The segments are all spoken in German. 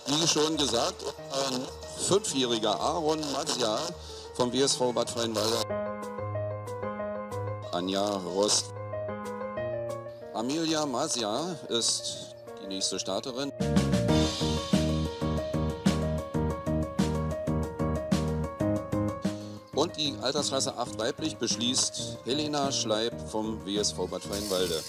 Wie schon gesagt, ein 5-jähriger Aaron Mazia vom WSV Bad Freienwalde. Anja Rost. Amelia Mazia ist die nächste Starterin. Und die Altersklasse 8 weiblich beschließt Helena Schleib vom WSV Bad Freienwalde.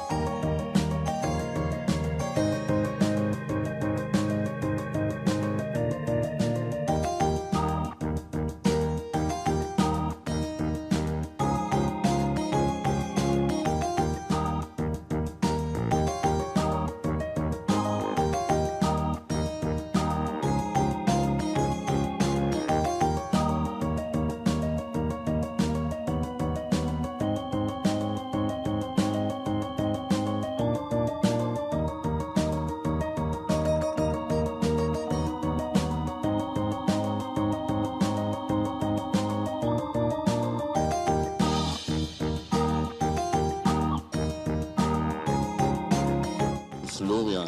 Florian.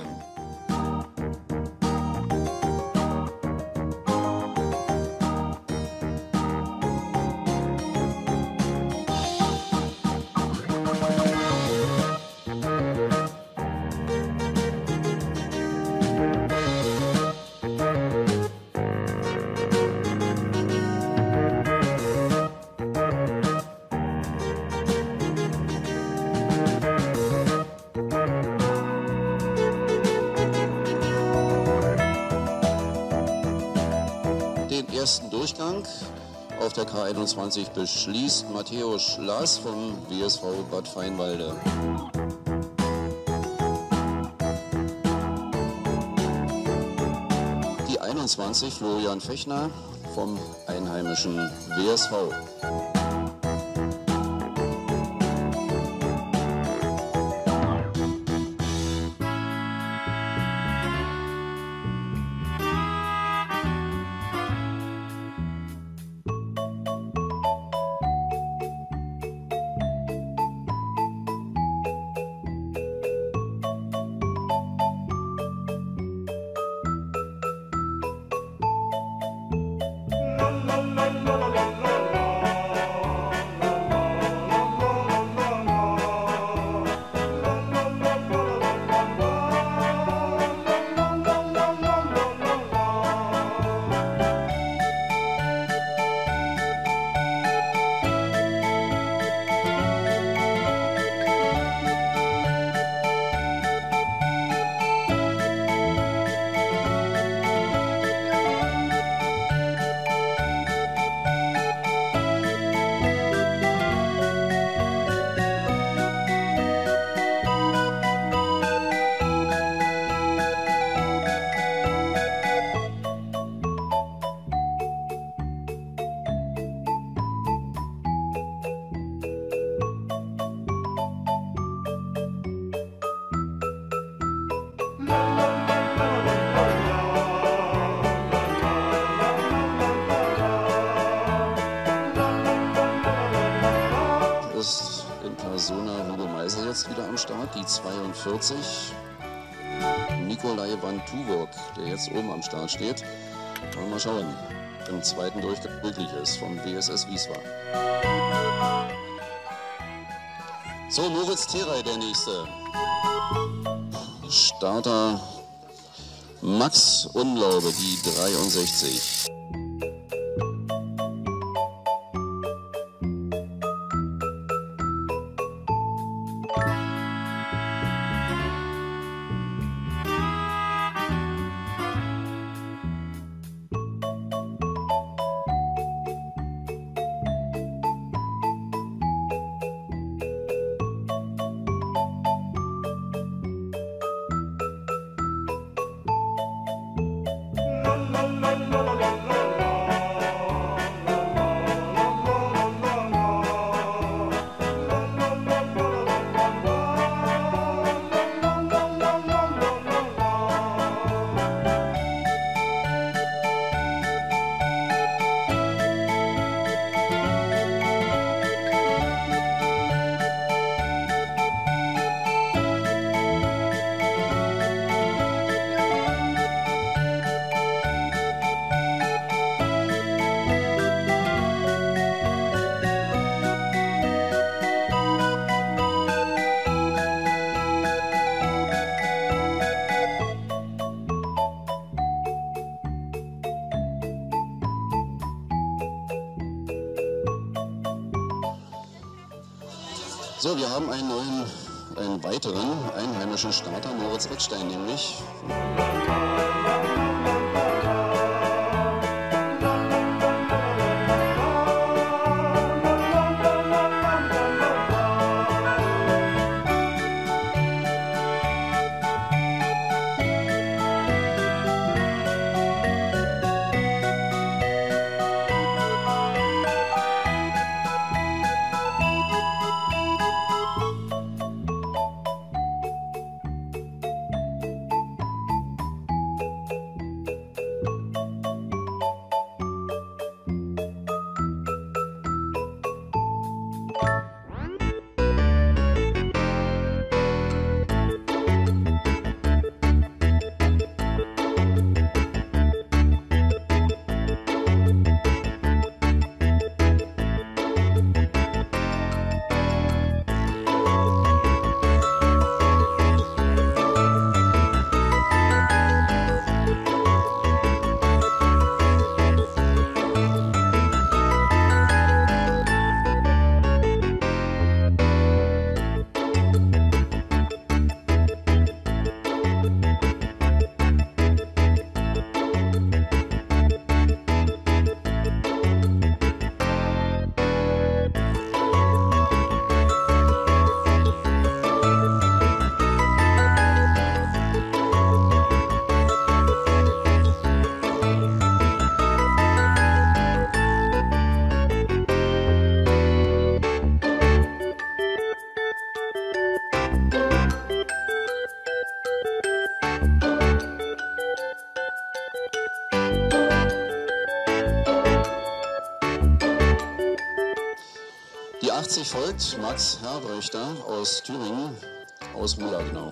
Den ersten Durchgang auf der K21 beschließt Matthäus Schlaß vom WSV Bad Freienwalde. Die 21 Florian Fechner vom einheimischen WSV. Ist in Persona Hugo Meisel jetzt wieder am Start, die 42. Nikolai Bantuwok, der jetzt oben am Start steht. Mal schauen, im zweiten Durchgang möglich ist vom WSS Wieswa. So, Moritz Terey der nächste. Starter Max Unlaube, die 63. La la la la la la. So, wir haben einen weiteren einheimischen Starter, Moritz Eckstein nämlich. Die 80 folgt Max Herbrechter aus Thüringen, aus Mulagnau.